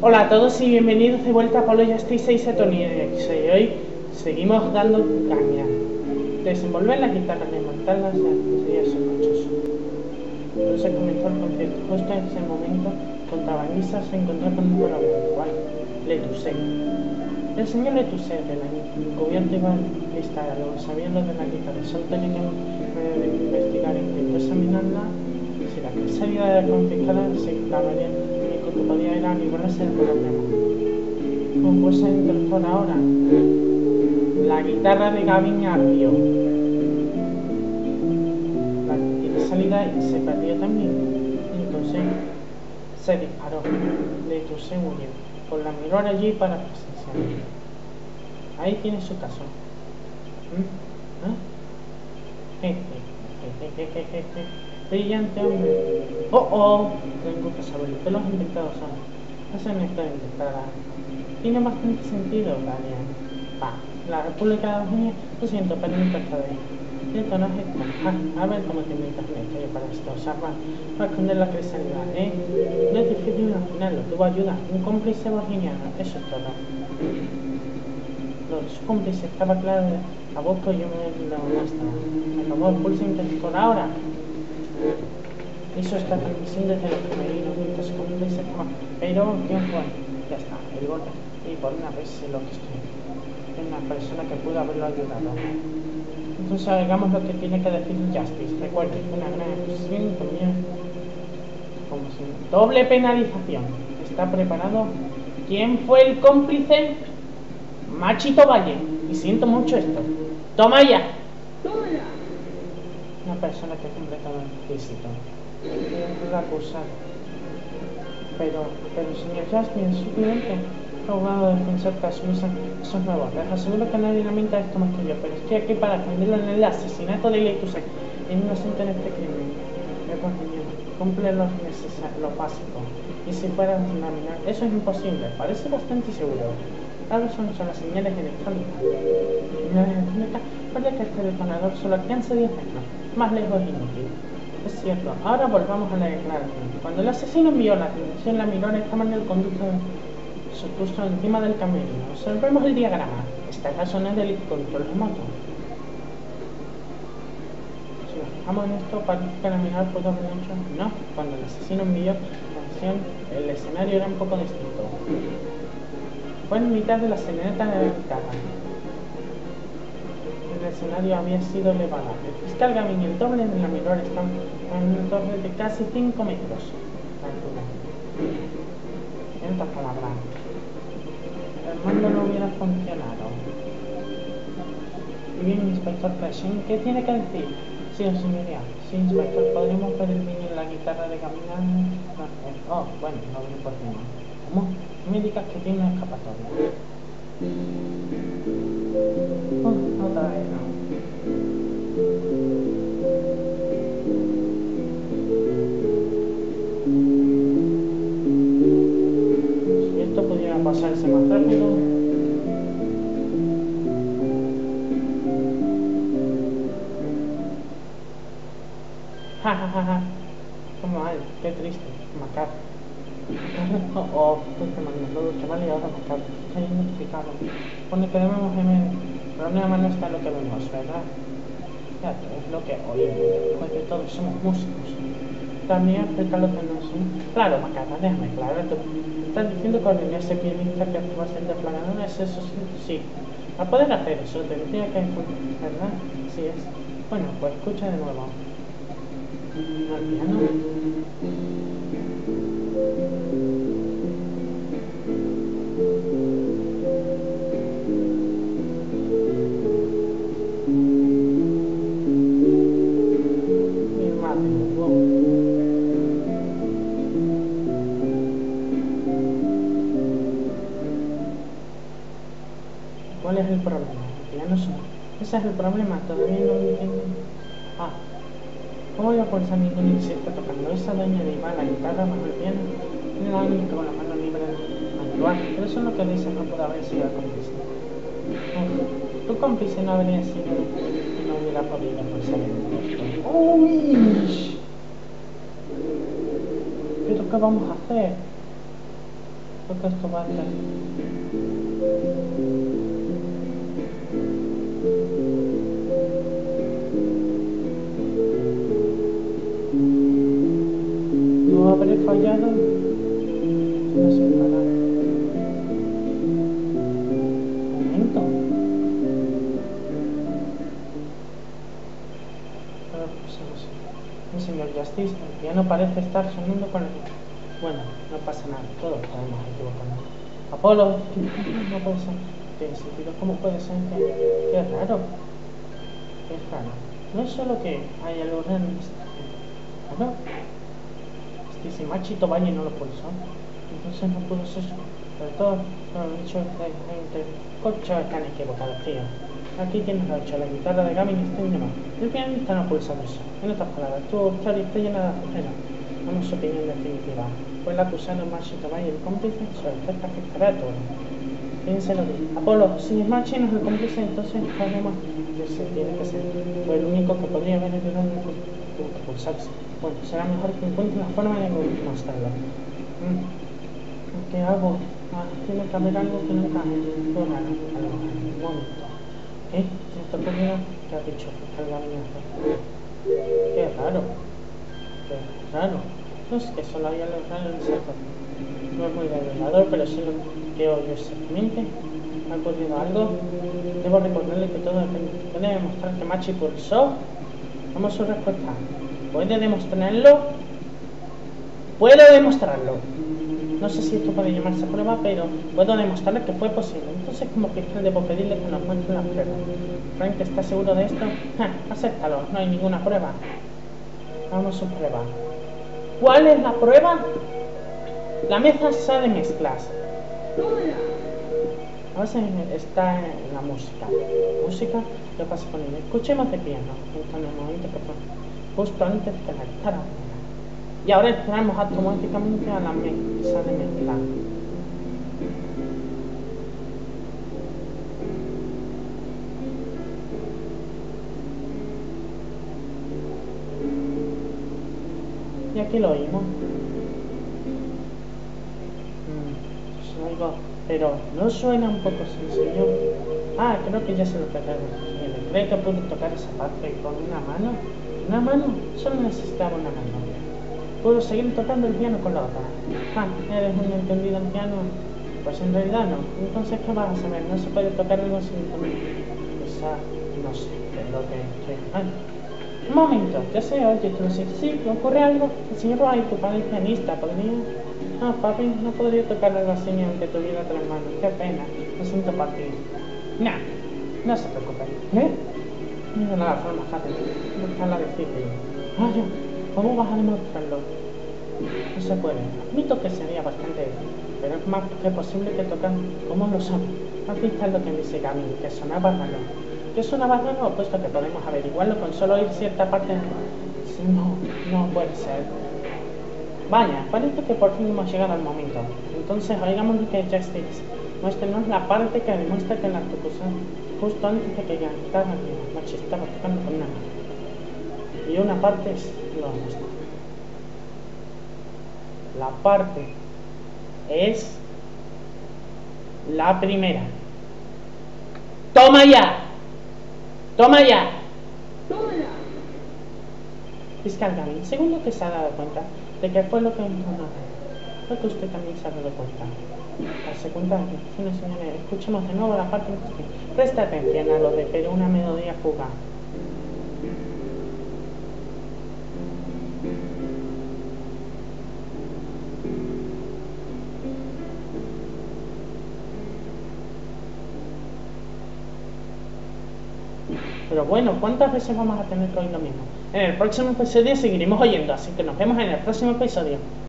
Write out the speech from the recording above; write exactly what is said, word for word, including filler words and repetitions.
Hola a todos y bienvenidos de vuelta a Pablo Justice seis Tony X. Y hoy seguimos dando caña. Desenvolver las guitarras y montarlas sería sospechoso. Entonces comenzó el concierto. Justo en ese momento, contrabandista se encontró con un problema, igual, Letusset. El señor Letusset de la encubierta iba a estar algo, sabía lo de la guitarra, solo tenía que eh, investigar, intentó examinarla. Si la casa iba confiscada, se clavaría. Lo que podía era librarse del problema. Como puse en tercera ahora, la guitarra de Gavin ardió. La tiene salida y se perdió también. Entonces se disparó. De hecho se murió. Con la miró allí para presenciar. Ahí tiene su caso. ¿Mm? ¿Eh? Jeje, jeje, jeje, jeje. Brillante hombre. Oh, oh. Tengo que saberlo. ¿Qué los inventados son? Eso no está inventada. Tiene bastante sentido, Daniel. Va. La República de Virginia. Lo siento, pero nunca está de ahí. Esto no es esto. Ah, a ver cómo te inventas la historia para esto. O sea, para, para esconder la cristianidad, ¿eh? No es difícil imaginarlo. Tuvo ayuda. Un cómplice virginiano. Eso es todo. Lo de su cómplice estaba claro. A vos que yo me he dado más. Me tomó el pulso intensivo ahora. Eso está transmisión desde los camerinos, mientras cómplices como. Pero, ¿quién fue? Ya está, el golpe. Y por una vez sé lo que estoy. Es una persona que pudo haberlo ayudado. Entonces, hagamos lo que tiene que decir Justice. Recuerden, una gran expresión también. Como si. Doble penalización. ¿Está preparado? ¿Quién fue el cómplice? Machito Valle. Y siento mucho esto. ¡Toma ya! ¡Toma ya! Una persona que cumple todo el requisito. La acusar. Pero, pero señor Jasmine, su cliente, abogado defensor Casusa, eso es nuevo. Les aseguro que nadie lamenta esto más que yo, pero estoy aquí para defenderlo en el asesinato de Letusset. Es inocente en este crimen. Me cumple lo necesario, lo básico. Y si fuera a examinar, eso es imposible. Parece bastante seguro. Claro, son, son las señales electrónicas. Señales electrónicas, puede que este detonador solo alcance diez metros. Más lejos es inútil. Es cierto. Ahora volvamos a la declaración. Cuando el asesino envió la atención, la miró estaba en el conducto se puso encima del camerino. Observemos el diagrama. Esta es la zona del control remoto. Si nos fijamos en esto, parece que la mirada pudo haber hecho. No, cuando el asesino envió la atención, el escenario era un poco distinto. Fue en mitad de la serenata de la guitarra. El escenario había sido elevado. El fiscal Gavin y el doble de la mirada están en una torre de casi cinco metros de altura. En otras palabras, el mando no hubiera funcionado. Y bien, inspector Pershing, ¿qué tiene que decir? Sí, señoría. Sí, inspector, ¿podríamos ver el niño en la guitarra de Gavin? Oh, bueno, no viene por fin. ¿Cómo? Me indicas que tiene una escapatoria. Oh, otra vez no. Si esto pudiera pasarse más rápido. Ja ja ja ja. Qué mal, qué triste, macabro. Oh, oh, estoy mandando que vale ahora macabro. Está identificado. Pone que debemos gemer. Pero nada más no está lo que vemos, ¿verdad? Ya, es lo que oímos. Porque todos somos músicos. También explica lo que no son. Claro, macabro, déjame claro. Estás diciendo que ordené a ese pianista que actúa en deflagador, ¿es eso? Sí. Para poder hacer eso, tendría que. ¿Verdad? Sí es. Bueno, pues escucha de nuevo. Al piano. ¿Cuál es el problema? El piano suena. Ese es el problema, todavía no lo entiendo. Ah, ¿cómo voy a forzar ningún insecto tocando? Esa doña de Iván, la guitarra bajo el piano, tiene la única con la mano libre manual. Pero eso es lo que dice, no puede haber sido el cómplice. Oh, tu cómplice no habría sido y no hubiera podido forzar el esto. ¡Uy! ¿Pero qué vamos a hacer? Creo que esto va a estar. No habré fallado. No sé parar. Un momento. Ahora pulsamos. El señor Justice, el piano parece estar sonando con el... Bueno, no pasa nada, todos podemos equivocarnos. Apolo, no puede ser. ¿Tiene sentido? ¿Cómo puede ser que...? Qué raro. Qué raro. No es solo que hay algo raro en esta gente. Bueno, este si Machito Valle no lo pulsó, entonces no pudo ser. Pero todo, todo lo dicho, entre cochos están equivocados, tío. Aquí tienes lo hecho, la guitarra de Gavin está en llamada. El pianista no pulsa eso. En otras palabras, tu historia está llena de agujeros. Vamos a su opinión definitiva. Fue el acusado Machito Valle el cómplice, su efecto afectará a todo. Piénselo bien. Apolo, si Machi no es el cómplice, entonces sabemos que se tiene que ser. Fue el único que podría haber ayudado a pulsarse. Bueno, será mejor que encuentre la forma de mostrarlo. Mm. ¿Qué hago? Ah, tiene que haber algo que no encaje. Qué raro. A lo mejor. Un momento. ¿Qué? ¿Se te ocurrió? ¿Qué has dicho? Carga mi hacer. Qué raro. Qué raro. No es que solo haya lo raro en el sector. No es muy revelador, pero sí lo que odio exactamente. ¿Me ha ocurrido algo? Debo recordarle que todo depende. ¿Puede demostrar que Machi pulsó? Vamos a su respuesta. ¿Puede demostrarlo? Puedo demostrarlo. No sé si esto puede llamarse prueba, pero puedo demostrarle que fue posible. Entonces, como fiscal debo pedirle que nos muestre las pruebas. Frank, ¿está seguro de esto? Ja, acéptalo, no hay ninguna prueba. Vamos a su prueba. ¿Cuál es la prueba? La mesa de mezclas. A veces está en la música. ¿Música? ¿Qué pasa con ella? Escuchemos de piano. Justo en el momento que fue. Justo antes de la guitarra. Y ahora entramos automáticamente a la mesa de mezcla. Y aquí lo oímos. Mm, oigo, pero no suena un poco sencillo. Ah, creo que ya se lo tocaron. ¿Cree que puedo tocar esa parte con una mano? ¿Una mano? Solo necesitaba una mano. Puedo seguir tocando el piano con la otra. Ah, ¿eres un entendido en piano? Pues en realidad no. Entonces, ¿qué vas a saber? No se puede tocar algo sin entender. Quizá, no sé, es lo que estoy hablando. Un momento, ya sé, oye, tú sí, sí, ¿ocurre algo? El señor Wright, tu padre es pianista, ¿podría? Ah, papi, no podría tocar algo así ni aunque tuviera tres manos. Qué pena, lo siento por ti. Nah, no se preocupe. ¿Eh? Mira la forma fácil, buscarla difícil. Ah, yo, ¿cómo vas a demostrarlo? No se puede. Admito que sería bastante útil, pero es más que posible que tocan. ¿Cómo lo sabe? Aquí está lo que dice Gavin, que sonaba raro. ¿Qué sonaba raro? Puesto que podemos averiguarlo con solo oír cierta parte. No, no puede ser. Vaya, parece que por fin hemos llegado al momento. Entonces, oigamos lo que Justice. Muéstrenos la parte que demuestra que la ejecución, justo antes de que la guitarra Machi estaba tocando con una mano. Y una parte es lo demuestra. La parte es la primera. ¡Toma ya! ¡Toma ya! ¡Toma ya! Fiscal Gavin, segundo que se ha dado cuenta de que fue lo que no, creo que usted también se ha dado cuenta. La segunda, señores, señores, escuchemos de nuevo la parte en cuestión. Presta atención a lo de pero una melodía fugaz. Pero bueno, ¿cuántas veces vamos a tener que oír lo mismo? En el próximo episodio seguiremos oyendo, así que nos vemos en el próximo episodio.